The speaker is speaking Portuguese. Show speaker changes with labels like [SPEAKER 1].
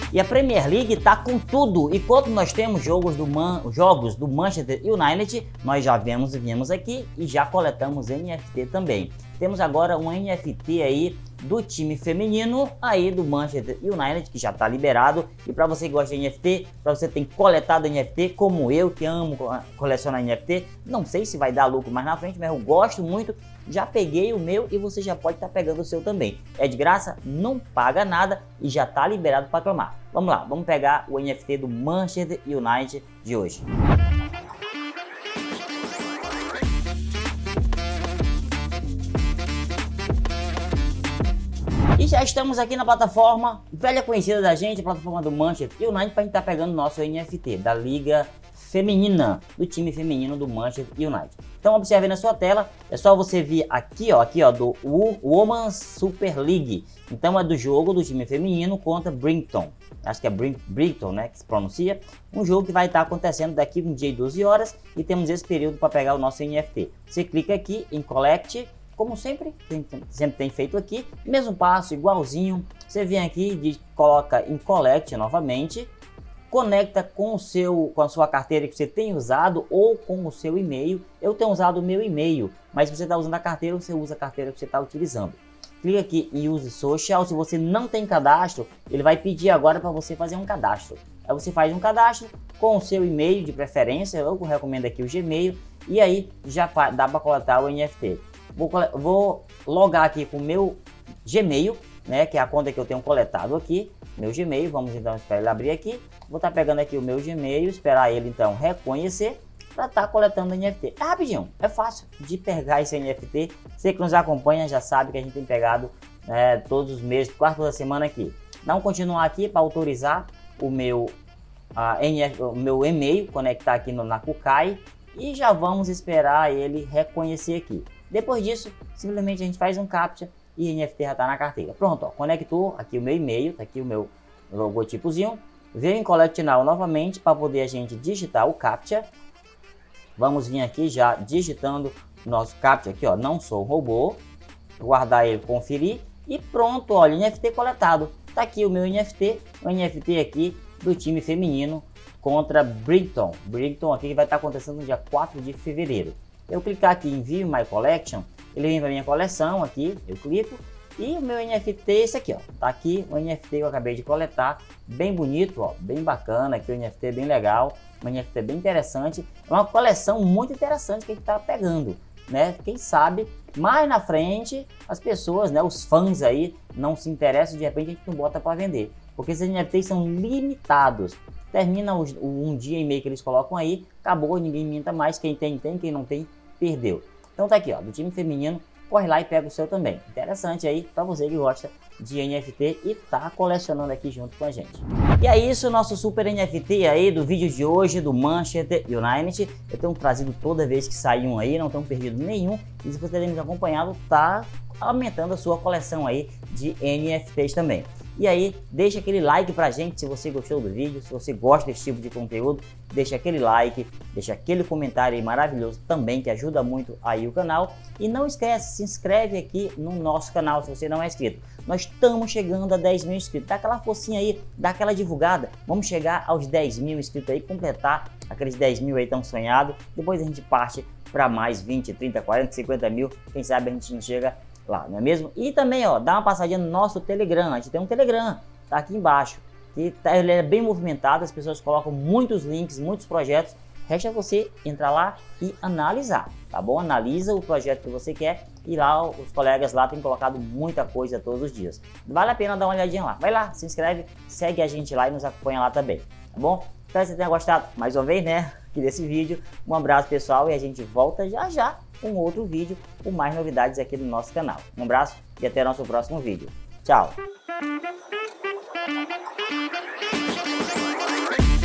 [SPEAKER 1] E a Premier League tá com tudo. E quando nós temos jogos do Manchester United, nós já viemos aqui e já coletamos NFT também. Temos agora um NFT aí do time feminino aí do Manchester United, que já está liberado. E para você que gosta de NFT, para você tem coletado NFT, como eu que amo colecionar NFT, não sei se vai dar lucro mais na frente, mas eu gosto muito. Já peguei o meu e você já pode estar pegando o seu também. É de graça, não paga nada e já está liberado para clamar. Vamos lá, vamos pegar o NFT do Manchester United de hoje. E já estamos aqui na plataforma velha conhecida da gente, a plataforma do Manchester United, para a gente estar pegando o nosso NFT da Liga Feminina, do time feminino do Manchester United. Então observe na sua tela, é só você vir aqui ó, do Women's Super League. Então é do jogo do time feminino contra Brighton. Acho que é Brighton, né, que se pronuncia. Um jogo que vai estar acontecendo daqui um dia e 12 horas e temos esse período para pegar o nosso NFT. Você clica aqui em Collect. Como sempre tem feito aqui, mesmo passo, igualzinho. Você vem aqui e coloca em Collect novamente, conecta com a sua carteira que você tem usado ou com o seu e-mail. Eu tenho usado o meu e-mail, mas se você está usando a carteira, você usa a carteira que você está utilizando. Clica aqui em Use Social. Se você não tem cadastro, ele vai pedir agora para você fazer um cadastro. Aí você faz um cadastro com o seu e-mail de preferência, eu recomendo aqui o Gmail, e aí já dá para coletar o NFT. Vou logar aqui com o meu Gmail, né, que é a conta que eu tenho coletado aqui, meu Gmail. Vamos então esperar ele abrir aqui. Vou estar pegando aqui o meu Gmail, esperar ele então reconhecer para estar coletando NFT. É rapidinho, é fácil de pegar esse NFT. Você que nos acompanha já sabe que a gente tem pegado todos os meses, quase toda semana aqui. Vamos continuar aqui para autorizar o meu e-mail, conectar aqui na Kukai e já vamos esperar ele reconhecer aqui. Depois disso, simplesmente a gente faz um CAPTCHA e o NFT já está na carteira. Pronto, ó, conectou aqui o meu e-mail, tá aqui o meu logotipozinho. Veio em Collect Now novamente para poder a gente digitar o CAPTCHA. Vamos vir aqui já digitando o nosso CAPTCHA aqui, ó, não sou um robô. Guardar ele, conferir e pronto, olha, NFT coletado. Tá aqui o meu NFT, o NFT aqui do time feminino contra Brighton. Brighton aqui que vai estar acontecendo no dia 4 de fevereiro. Eu clicar aqui em View My Collection, ele vem para minha coleção aqui, eu clico e o meu NFT é esse aqui, ó. Tá aqui o NFT que eu acabei de coletar, bem bonito, ó, bem bacana, aqui o NFT bem legal, um NFT bem interessante, é uma coleção muito interessante que a gente tá pegando, né? Quem sabe mais na frente as pessoas, né, os fãs aí não se interessam, de repente a gente não bota para vender, porque esses NFTs são limitados. Termina um dia e meio que eles colocam aí, acabou, ninguém minta mais, quem tem, quem não tem, perdeu. Então tá aqui, ó, do time feminino, corre lá e pega o seu também. Interessante aí para você que gosta de NFT e tá colecionando aqui junto com a gente. E é isso, nosso super NFT aí do vídeo de hoje do Manchester United. Eu tenho trazido toda vez que sai um aí, não tenho perdido nenhum. E se você tem me acompanhado, tá aumentando a sua coleção aí de NFTs também. E aí, deixa aquele like pra gente se você gostou do vídeo, se você gosta desse tipo de conteúdo, deixa aquele like, deixa aquele comentário aí maravilhoso também, que ajuda muito aí o canal. E não esquece, se inscreve aqui no nosso canal se você não é inscrito. Nós estamos chegando a 10 mil inscritos, dá aquela forcinha aí, dá aquela divulgada. Vamos chegar aos 10 mil inscritos aí, completar aqueles 10 mil aí tão sonhado. Depois a gente parte para mais 20, 30, 40, 50 mil, quem sabe a gente não chega lá, não é mesmo? E também, ó, dá uma passadinha no nosso Telegram. A gente tem um Telegram, tá aqui embaixo, que ele é bem movimentado, as pessoas colocam muitos links, muitos projetos. Resta você entrar lá e analisar, tá bom? Analisa o projeto que você quer e lá os colegas lá têm colocado muita coisa todos os dias. Vale a pena dar uma olhadinha lá. Vai lá, se inscreve, segue a gente lá e nos acompanha lá também, tá bom? Espero que você tenha gostado mais uma vez, né, aqui desse vídeo. Um abraço, pessoal, e a gente volta já já com outro vídeo com mais novidades aqui no nosso canal. Um abraço e até nosso próximo vídeo. Tchau!